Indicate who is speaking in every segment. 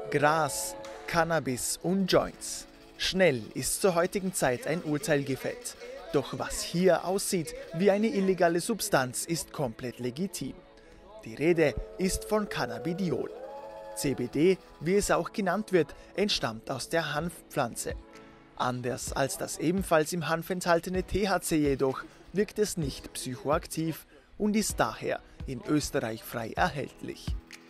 Speaker 1: Gras, Cannabis und Joints. Schnell ist zur heutigen Zeit ein Urteil gefällt. Doch was hier aussieht wie eine illegale Substanz, ist komplett legitim. Die Rede ist von Cannabidiol. CBD, wie es auch genannt wird, entstammt aus der Hanfpflanze. Anders als das ebenfalls im Hanf enthaltene THC jedoch wirkt es nicht psychoaktiv und ist daher in Österreich frei erhältlich.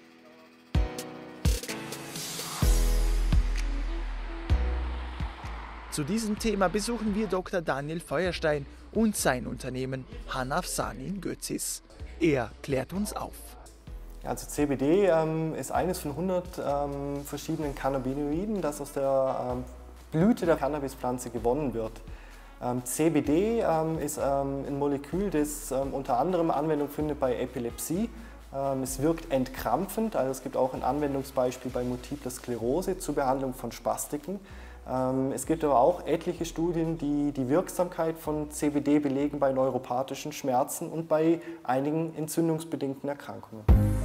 Speaker 1: Zu diesem Thema besuchen wir Dr. Daniel Feuerstein und sein Unternehmen Hanafsan in Götzis. Er klärt uns auf.
Speaker 2: Also CBD ist eines von 100 verschiedenen Cannabinoiden, das aus der Blüte der Cannabispflanze gewonnen wird. CBD ist ein Molekül, das unter anderem Anwendung findet bei Epilepsie. Es wirkt entkrampfend, also es gibt auch ein Anwendungsbeispiel bei Multipler Sklerose zur Behandlung von Spastiken. Es gibt aber auch etliche Studien, die die Wirksamkeit von CBD belegen bei neuropathischen Schmerzen und bei einigen entzündungsbedingten Erkrankungen.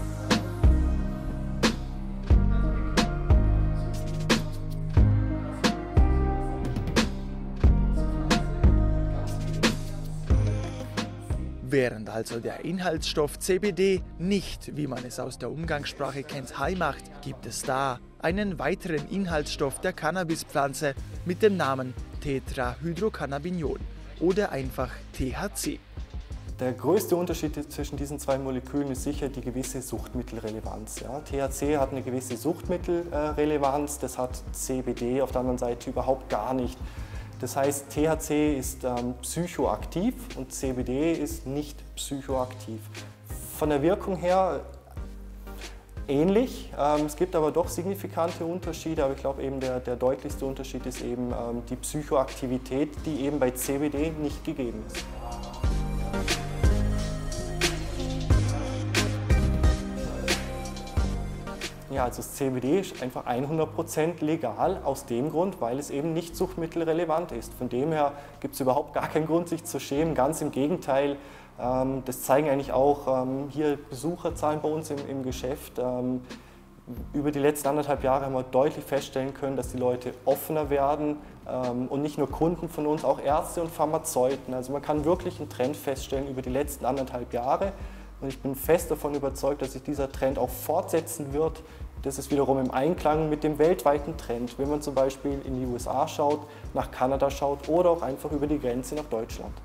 Speaker 1: Während also der Inhaltsstoff CBD nicht, wie man es aus der Umgangssprache kennt, high macht, gibt es da einen weiteren Inhaltsstoff der Cannabispflanze mit dem Namen Tetrahydrocannabinol oder einfach THC.
Speaker 2: Der größte Unterschied zwischen diesen zwei Molekülen ist sicher die gewisse Suchtmittelrelevanz. Ja, THC hat eine gewisse Suchtmittelrelevanz, das hat CBD auf der anderen Seite überhaupt gar nicht. Das heißt, THC ist psychoaktiv und CBD ist nicht psychoaktiv. Von der Wirkung her ähnlich, es gibt aber doch signifikante Unterschiede, aber ich glaube eben der deutlichste Unterschied ist eben die Psychoaktivität, die eben bei CBD nicht gegeben ist. Ja, also das CBD ist einfach 100% legal aus dem Grund, weil es eben nicht suchtmittelrelevant ist. Von dem her gibt es überhaupt gar keinen Grund, sich zu schämen. Ganz im Gegenteil, das zeigen eigentlich auch hier Besucherzahlen bei uns im Geschäft. Über die letzten 1,5 Jahre haben wir deutlich feststellen können, dass die Leute offener werden und nicht nur Kunden von uns, auch Ärzte und Pharmazeuten. Also man kann wirklich einen Trend feststellen über die letzten 1,5 Jahre. Und ich bin fest davon überzeugt, dass sich dieser Trend auch fortsetzen wird. Das ist wiederum im Einklang mit dem weltweiten Trend, wenn man zum Beispiel in die USA schaut, nach Kanada schaut oder auch einfach über die Grenze nach Deutschland.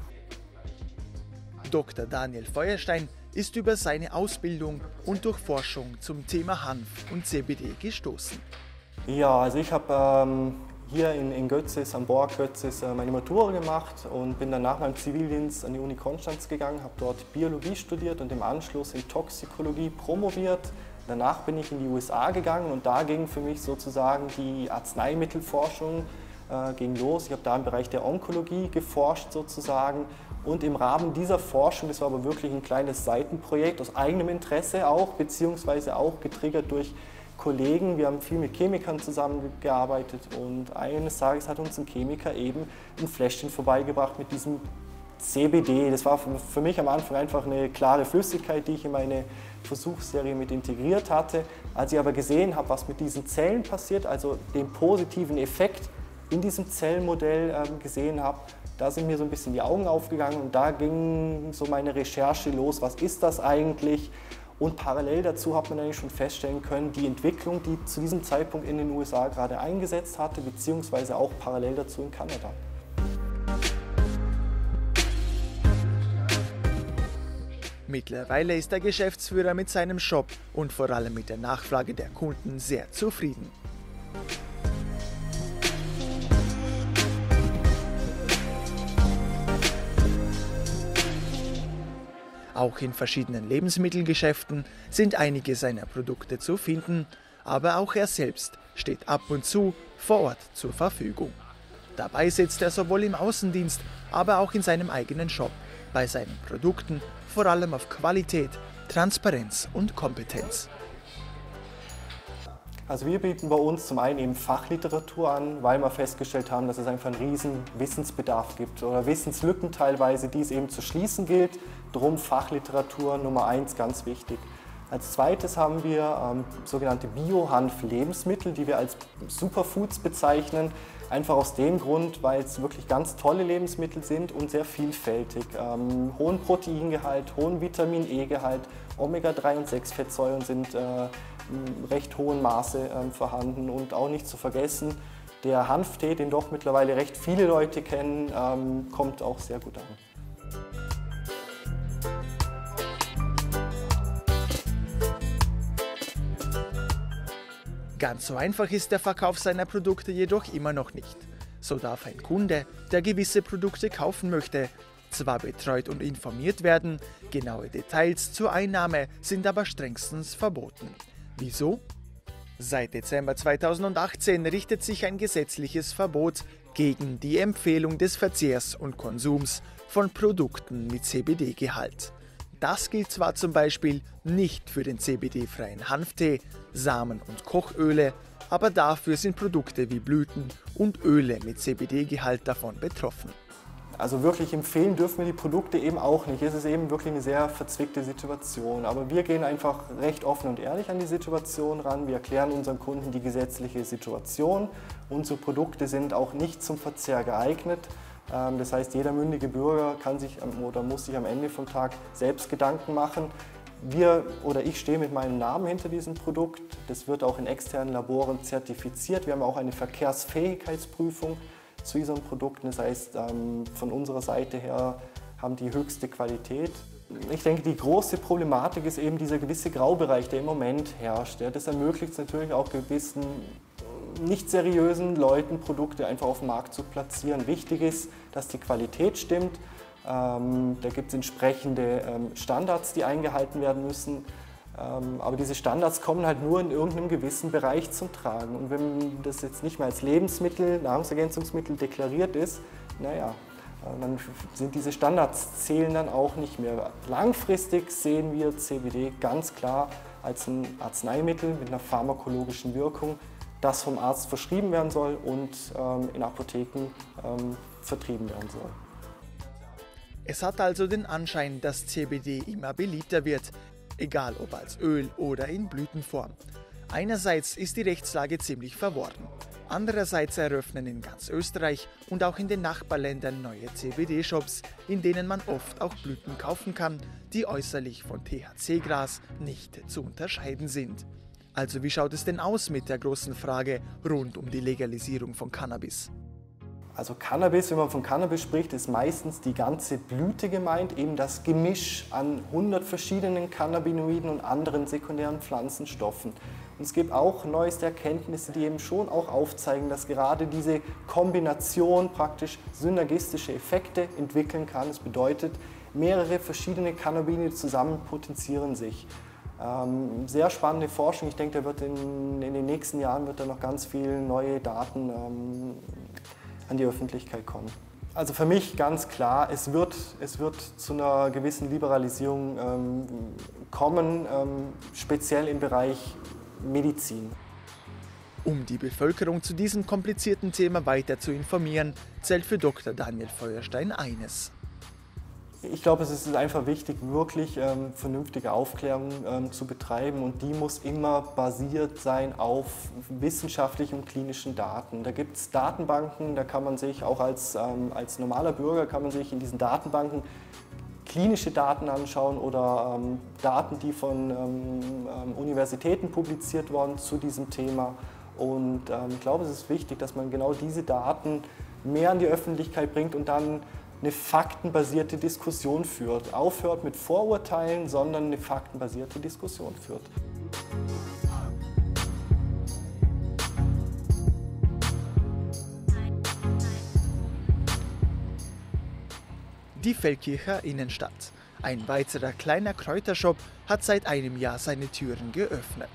Speaker 1: Dr. Daniel Feuerstein ist über seine Ausbildung und durch Forschung zum Thema Hanf und CBD gestoßen.
Speaker 2: Ja, also ich habe hier in Götzis, am Borg Götzis, meine Matura gemacht und bin dann nach meinem Zivildienst an die Uni Konstanz gegangen, habe dort Biologie studiert und im Anschluss in Toxikologie promoviert. Danach bin ich in die USA gegangen und da ging für mich sozusagen die Arzneimittelforschung ging los. Ich habe da im Bereich der Onkologie geforscht sozusagen und im Rahmen dieser Forschung, das war aber wirklich ein kleines Seitenprojekt aus eigenem Interesse auch, beziehungsweise auch getriggert durch Kollegen, wir haben viel mit Chemikern zusammengearbeitet und eines Tages hat uns ein Chemiker eben ein Fläschchen vorbeigebracht mit diesem CBD. Das war für mich am Anfang einfach eine klare Flüssigkeit, die ich in meine Versuchsserie mit integriert hatte. Als ich aber gesehen habe, was mit diesen Zellen passiert, also den positiven Effekt in diesem Zellenmodell gesehen habe, da sind mir so ein bisschen die Augen aufgegangen und da ging so meine Recherche los, was ist das eigentlich? Und parallel dazu hat man eigentlich schon feststellen können, die Entwicklung, die zu diesem Zeitpunkt in den USA gerade eingesetzt hatte, beziehungsweise auch parallel dazu in Kanada.
Speaker 1: Mittlerweile ist der Geschäftsführer mit seinem Shop und vor allem mit der Nachfrage der Kunden sehr zufrieden. Auch in verschiedenen Lebensmittelgeschäften sind einige seiner Produkte zu finden, aber auch er selbst steht ab und zu vor Ort zur Verfügung. Dabei setzt er sowohl im Außendienst, aber auch in seinem eigenen Shop bei seinen Produkten vor allem auf Qualität, Transparenz und Kompetenz.
Speaker 2: Also wir bieten bei uns zum einen eben Fachliteratur an, weil wir festgestellt haben, dass es einfach einen riesen Wissensbedarf gibt oder Wissenslücken teilweise, die es eben zu schließen gilt. Drum Fachliteratur Nummer 1 ganz wichtig. Als zweites haben wir sogenannte Bio-Hanf-Lebensmittel, die wir als Superfoods bezeichnen. Einfach aus dem Grund, weil es wirklich ganz tolle Lebensmittel sind und sehr vielfältig. Hohen Proteingehalt, hohen Vitamin-E-Gehalt, Omega-3 und 6-Fettsäuren sind in recht hohem Maße vorhanden. Und auch nicht zu vergessen, der Hanftee, den doch mittlerweile recht viele Leute kennen, kommt auch sehr gut an.
Speaker 1: Ganz so einfach ist der Verkauf seiner Produkte jedoch immer noch nicht. So darf ein Kunde, der gewisse Produkte kaufen möchte, zwar betreut und informiert werden, genaue Details zur Einnahme sind aber strengstens verboten. Wieso? Seit Dezember 2018 richtet sich ein gesetzliches Verbot gegen die Empfehlung des Verzehrs und Konsums von Produkten mit CBD-Gehalt. Das gilt zwar zum Beispiel nicht für den CBD-freien Hanftee, Samen- und Kochöle, aber dafür sind Produkte wie Blüten und Öle mit CBD-Gehalt davon betroffen.
Speaker 2: Also wirklich empfehlen dürfen wir die Produkte eben auch nicht. Es ist eben wirklich eine sehr verzwickte Situation. Aber wir gehen einfach recht offen und ehrlich an die Situation ran. Wir erklären unseren Kunden die gesetzliche Situation. Unsere Produkte sind auch nicht zum Verzehr geeignet. Das heißt, jeder mündige Bürger kann sich oder muss sich am Ende vom Tag selbst Gedanken machen. Ich stehe mit meinem Namen hinter diesem Produkt. Das wird auch in externen Laboren zertifiziert. Wir haben auch eine Verkehrsfähigkeitsprüfung zu diesen Produkten. Das heißt, von unserer Seite her haben die höchste Qualität. Ich denke, die große Problematik ist eben dieser gewisse Graubereich, der im Moment herrscht. Das ermöglicht es natürlich auch gewissen nicht seriösen Leuten, Produkte einfach auf dem Markt zu platzieren. Wichtig ist, dass die Qualität stimmt. Da gibt es entsprechende Standards, die eingehalten werden müssen. Aber diese Standards kommen halt nur in irgendeinem gewissen Bereich zum Tragen. Und wenn das jetzt nicht mehr als Lebensmittel, Nahrungsergänzungsmittel deklariert ist, dann sind diese Standards zählen dann auch nicht mehr. Langfristig sehen wir CBD ganz klar als ein Arzneimittel mit einer pharmakologischen Wirkung, das vom Arzt verschrieben werden soll und in Apotheken vertrieben werden soll.
Speaker 1: Es hat also den Anschein, dass CBD immer beliebter wird, egal ob als Öl oder in Blütenform. Einerseits ist die Rechtslage ziemlich verworren. Andererseits eröffnen in ganz Österreich und auch in den Nachbarländern neue CBD-Shops, in denen man oft auch Blüten kaufen kann, die äußerlich von THC-Gras nicht zu unterscheiden sind. Also wie schaut es denn aus mit der großen Frage rund um die Legalisierung von Cannabis?
Speaker 2: Also Cannabis, wenn man von Cannabis spricht, ist meistens die ganze Blüte gemeint, eben das Gemisch an 100 verschiedenen Cannabinoiden und anderen sekundären Pflanzenstoffen. Und es gibt auch neueste Erkenntnisse, die eben schon auch aufzeigen, dass gerade diese Kombination praktisch synergistische Effekte entwickeln kann. Das bedeutet, mehrere verschiedene Cannabinoide zusammen potenzieren sich. Sehr spannende Forschung. Ich denke, in den nächsten Jahren wird da noch ganz viele neue Daten an die Öffentlichkeit kommen. Also für mich ganz klar, es wird zu einer gewissen Liberalisierung kommen, speziell im Bereich Medizin.
Speaker 1: Um die Bevölkerung zu diesem komplizierten Thema weiter zu informieren, zählt für Dr. Daniel Feuerstein eines.
Speaker 2: Ich glaube, es ist einfach wichtig, wirklich vernünftige Aufklärung zu betreiben und die muss immer basiert sein auf wissenschaftlichen und klinischen Daten. Da gibt es Datenbanken, da kann man sich auch als normaler Bürger kann man sich in diesen Datenbanken klinische Daten anschauen oder Daten, die von Universitäten publiziert wurden zu diesem Thema. Und ich glaube, es ist wichtig, dass man genau diese Daten mehr an die Öffentlichkeit bringt und dann eine faktenbasierte Diskussion führt. Aufhört mit Vorurteilen, sondern eine faktenbasierte Diskussion führt.
Speaker 1: Die Feldkircher Innenstadt. Ein weiterer kleiner Kräutershop hat seit einem Jahr seine Türen geöffnet.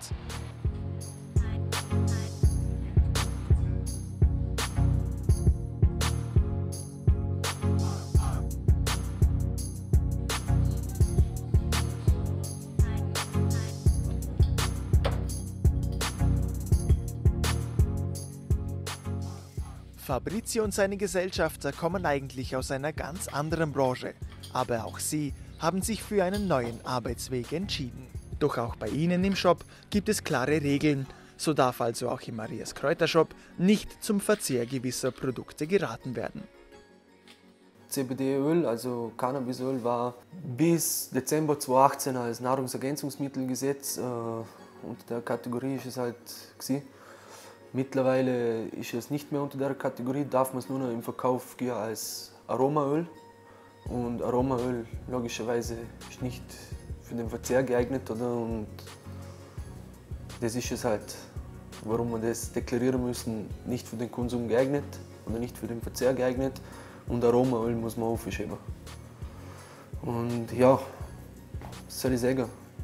Speaker 1: Fabrizio und seine Gesellschafter kommen eigentlich aus einer ganz anderen Branche, aber auch sie haben sich für einen neuen Arbeitsweg entschieden. Doch auch bei ihnen im Shop gibt es klare Regeln. So darf also auch im Marias Kräutershop nicht zum Verzehr gewisser Produkte geraten werden.
Speaker 3: CBD-Öl, also Cannabisöl, war bis Dezember 2018 als Nahrungsergänzungsmittelgesetz unter der Kategorie ist es halt gewesen. Mittlerweile ist es nicht mehr unter der Kategorie, darf man es nur noch im Verkauf gehen als Aromaöl. Und Aromaöl logischerweise ist nicht für den Verzehr geeignet, oder? Und das ist es halt, warum wir das deklarieren müssen, nicht für den Konsum geeignet oder nicht für den Verzehr geeignet. Und Aromaöl muss man aufschieben. Und ja, was soll ich sagen?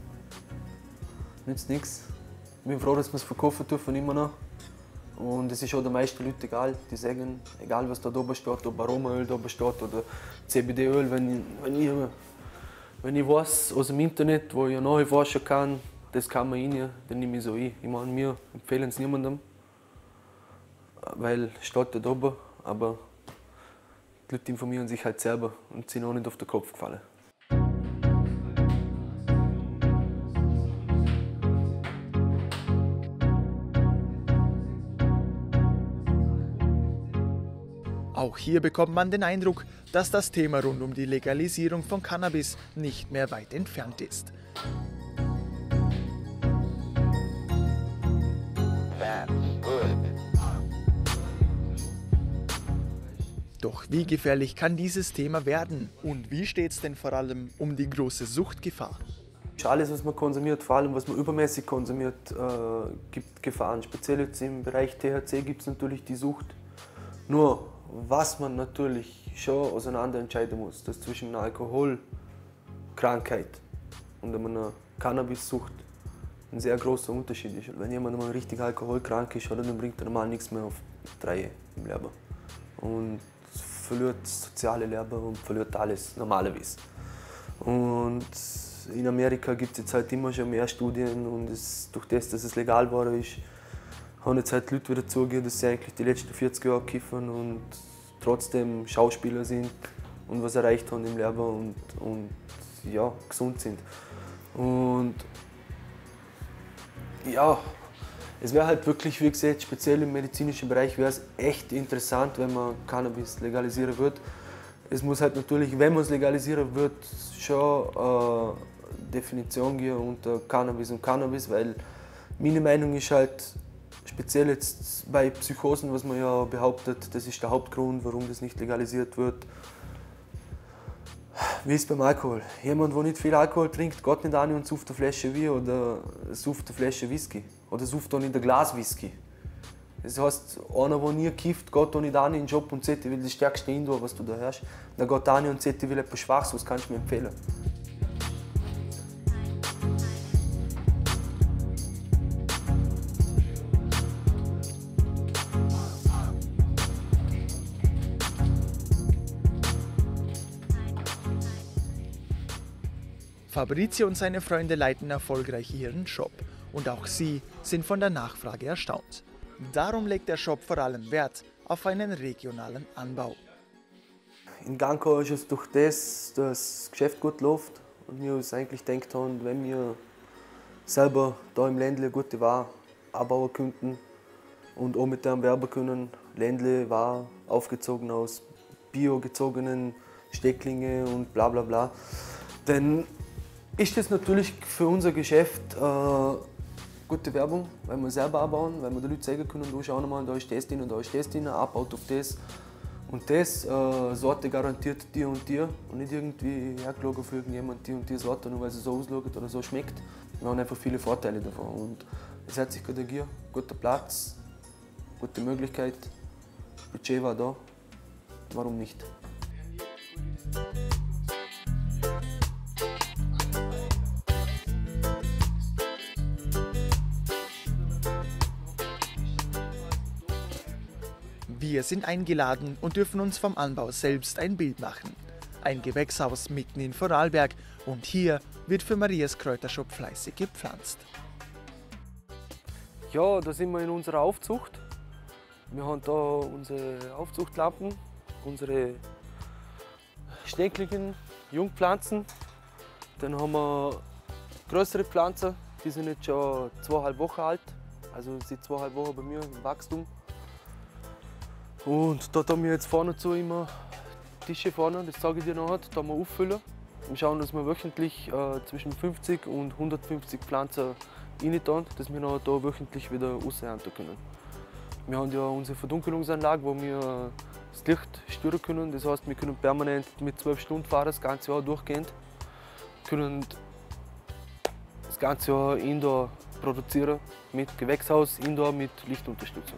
Speaker 3: Nützt nichts. Ich bin froh, dass wir es verkaufen dürfen, immer noch. Und es ist auch den meisten Leuten egal, die sagen, egal was da oben steht, ob Aromaöl da oben steht oder CBD-Öl, wenn ich weiß aus dem Internet, wo ich nachforschen kann, das kann man rein, dann nehme ich so ein. Ich meine, wir empfehlen es niemandem, weil es steht da oben, aber die Leute informieren sich halt selber und sind auch nicht auf den Kopf gefallen.
Speaker 1: Auch hier bekommt man den Eindruck, dass das Thema rund um die Legalisierung von Cannabis nicht mehr weit entfernt ist. Doch wie gefährlich kann dieses Thema werden? Und wie steht es denn vor allem um die große Suchtgefahr?
Speaker 3: Alles, was man konsumiert, vor allem was man übermäßig konsumiert, gibt Gefahren. Speziell jetzt im Bereich THC gibt es natürlich die Sucht. Nur, was man natürlich schon auseinander entscheiden muss, dass zwischen einer Alkoholkrankheit und einer Cannabissucht ein sehr großer Unterschied ist. Wenn jemand mal richtig alkoholkrank ist, dann bringt er normal nichts mehr auf die Reihe im Leben. Und verliert das soziale Leben und verliert alles normalerweise. Und in Amerika gibt es jetzt halt immer schon mehr Studien und durch das, dass es legal geworden ist, haben jetzt halt die Leute wieder zugegeben, dass sie eigentlich die letzten 40 Jahre kiffen und trotzdem Schauspieler sind und was erreicht haben im Leben und ja, gesund sind. Und ja, es wäre halt wirklich, wie gesagt, speziell im medizinischen Bereich wäre es echt interessant, wenn man Cannabis legalisieren würde. Es muss halt natürlich, wenn man es legalisieren wird, schon eine Definition geben unter Cannabis und Cannabis, weil meine Meinung ist halt, speziell jetzt bei Psychosen, was man ja behauptet, das ist der Hauptgrund, warum das nicht legalisiert wird. Wie ist es beim Alkohol? Jemand, der nicht viel Alkohol trinkt, geht nicht an und sauft eine Flasche Bier oder sauft eine Flasche Whisky. Oder sauft auch nicht ein Glas Whisky. Das heißt, einer, der nie kifft, geht auch nicht an in den Job und sagt, ich will das stärkste Indoor, was du da hast. Dann geht an und sagt, ich will etwas Schwaches, was kannst du mir empfehlen?
Speaker 1: Fabrizio und seine Freunde leiten erfolgreich ihren Shop und auch sie sind von der Nachfrage erstaunt. Darum legt der Shop vor allem Wert auf einen regionalen Anbau.
Speaker 3: In Ganko ist es durch das, dass das Geschäft gut läuft und wir uns eigentlich gedacht haben, wenn wir selber da im Ländle gute Ware anbauen könnten und auch mit dem werben können, Ländle war aufgezogen aus biogezogenen Stecklinge und bla bla bla, dann ist das natürlich für unser Geschäft gute Werbung, weil wir selber anbauen, weil wir den Leuten sagen können, du schau mal, da ist das drin und da ist das drin, abbaut auf das. Und das Sorte garantiert dir und dir und nicht irgendwie hergelogen für irgendjemand die und die Sorte, nur weil sie so ausschaut oder so schmeckt. Wir haben einfach viele Vorteile davon. Und es hat sich gut ergeben, guter Platz, gute Möglichkeit, Budget war da, warum nicht?
Speaker 1: Wir sind eingeladen und dürfen uns vom Anbau selbst ein Bild machen. Ein Gewächshaus mitten in Vorarlberg und hier wird für Marias Kräutershop fleißig gepflanzt.
Speaker 3: Ja, da sind wir in unserer Aufzucht. Wir haben da unsere Aufzuchtlampen, unsere steckligen Jungpflanzen. Dann haben wir größere Pflanzen, die sind jetzt schon 2,5 Wochen alt. Also sind 2,5 Wochen bei mir im Wachstum. Und da haben wir jetzt vorne zu immer Tische vorne, das sage ich dir nachher, da wir auffüllen. Wir schauen, dass wir wöchentlich zwischen 50 und 150 Pflanzen rein tun, dass wir nachher da wöchentlich wieder rausernten können. Wir haben ja unsere Verdunkelungsanlage, wo wir das Licht steuern können. Das heißt, wir können permanent mit 12 Stunden fahren, das ganze Jahr durchgehend. Wir können das ganze Jahr Indoor produzieren, mit Gewächshaus, Indoor mit Lichtunterstützung.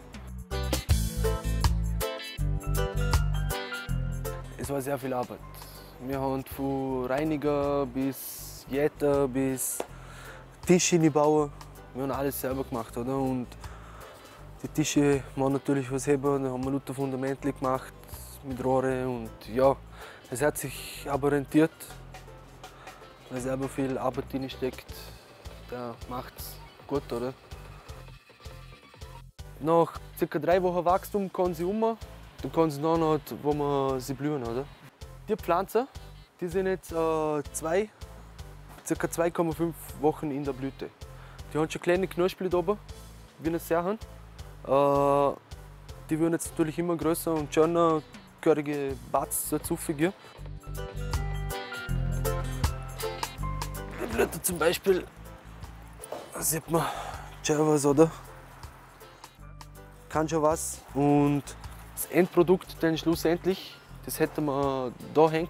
Speaker 3: Es war sehr viel Arbeit. Wir haben von Reiniger bis Jäter bis Tische bauen. Wir haben alles selber gemacht. Oder? Und die Tische waren natürlich was heben, da haben wir lauter Fundamente gemacht mit Rohre. Und ja, es hat sich aber rentiert, weil selber viel Arbeit drin steckt. Der macht es gut, oder? Nach ca. 3 Wochen Wachstum kann sie dann kann sie noch, wo man sie blühen, oder? Die Pflanzen, die sind jetzt ca. 2,5 Wochen in der Blüte. Die haben schon kleine Knospen da oben, wie ein Serhan. Die werden jetzt natürlich immer größer und schöner, gehörige Batz dazu fügen. Die Blätter zum Beispiel, da sieht man schon was, oder? Kann schon was. Und das Endprodukt dann schlussendlich, das hätten wir da hängen.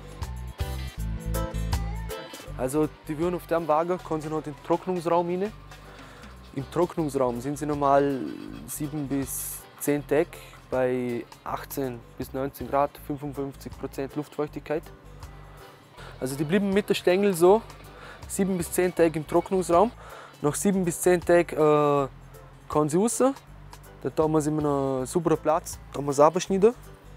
Speaker 3: Also die würden auf dem Wagen, kann sie noch in den Trocknungsraum rein. Im Trocknungsraum sind sie normal 7 bis 10 Tage bei 18 bis 19 Grad, 55% Luftfeuchtigkeit. Also die blieben mit der Stängel so 7 bis 10 Tage im Trocknungsraum. Nach 7 bis 10 Tagen kann sie raus. Da tun wir sie in einen sauberen Platz, da haben wir es abschneiden.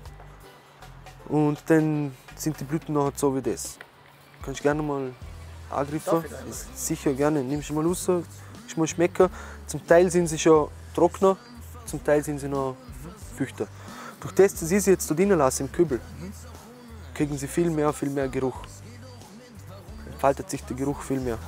Speaker 3: Und dann sind die Blüten noch so wie das. Kannst du gerne mal angreifen. Sicher gerne, nimmst du mal raus, kannst mal schmecken. Zum Teil sind sie schon trockener, zum Teil sind sie noch feuchter. Durch das, dass ich sie jetzt da drinnen lasse im Kübel, kriegen sie viel mehr Geruch. Entfaltet sich der Geruch viel mehr.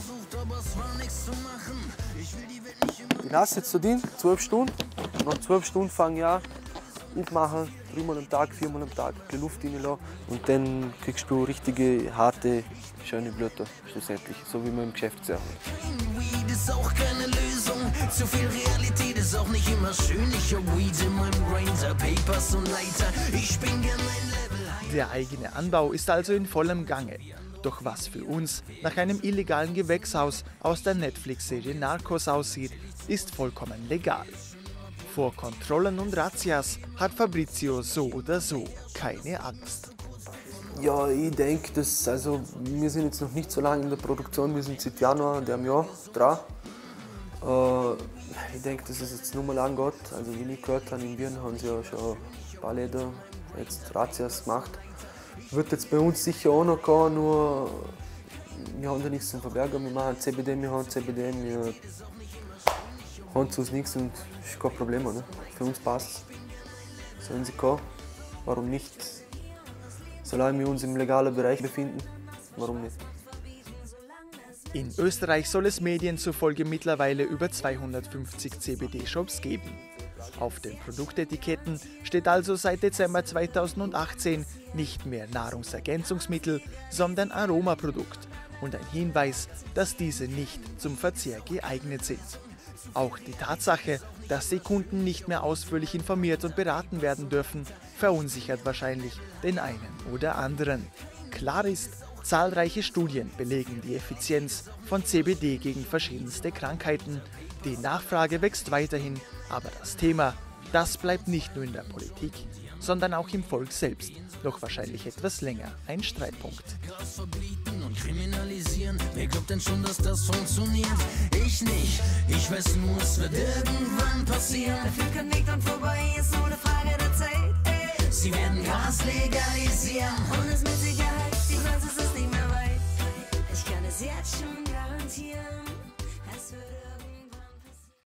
Speaker 3: Ich lasse jetzt da drin 12 Stunden. Nach 12 Stunden fange ich an, aufmachen, 3-mal am Tag, 4-mal am Tag, die Luft reinlassen. Und dann kriegst du richtige, harte, schöne Blätter schlussendlich, so wie man im Geschäft sieht.
Speaker 4: Weed ist auch keine Lösung, zu viel Realität ist auch nicht immer schön. Ich hab Weed in meinem Grinder, Papers und Leiter, ich bin gern ein Level high.
Speaker 1: Der eigene Anbau ist also in vollem Gange. Doch was für uns nach einem illegalen Gewächshaus aus der Netflix-Serie Narcos aussieht, ist vollkommen legal. Vor Kontrollen und Razzias hat Fabrizio so oder so keine Angst.
Speaker 3: Ja, ich denke, wir sind jetzt noch nicht so lange in der Produktion, wir sind seit Januar dem Jahr dran. Ich denke, dass es jetzt nur mal angeht. Also wie ich gehört habe, in Wien haben sie ja schon ein paar Läden jetzt Razzias gemacht. Wird jetzt bei uns sicher auch noch gehen, nur wir haben da nichts zum Verbergen. Wir machen CBD, wir haben zu uns nichts und das ist kein Problem. Oder? Für uns passt es. Sollen sie kommen? Warum nicht? Solange wir uns im legalen Bereich befinden, warum nicht?
Speaker 1: In Österreich soll es Medien zufolge mittlerweile über 250 CBD-Shops geben. Auf den Produktetiketten steht also seit Dezember 2018 nicht mehr Nahrungsergänzungsmittel, sondern Aromaprodukt und ein Hinweis, dass diese nicht zum Verzehr geeignet sind. Auch die Tatsache, dass die Kunden nicht mehr ausführlich informiert und beraten werden dürfen, verunsichert wahrscheinlich den einen oder anderen. Klar ist, zahlreiche Studien belegen die Effizienz von CBD gegen verschiedenste Krankheiten. Die Nachfrage wächst weiterhin, aber das Thema, das bleibt nicht nur in der Politik, sondern auch im Volk selbst noch wahrscheinlich etwas länger ein Streitpunkt.
Speaker 4: Gras verbieten und kriminalisieren, wer glaubt denn schon, dass das funktioniert? Ich nicht, ich weiß nur, es wird irgendwann passieren.
Speaker 5: Dafür kann nicht und vorbei, ist nur eine Frage der Zeit. Ey.
Speaker 4: Sie werden Gras legalisieren.
Speaker 5: Und es mit Sicherheit, die Grenze ist nicht mehr weit. Ich kann es jetzt schon garantieren, es würde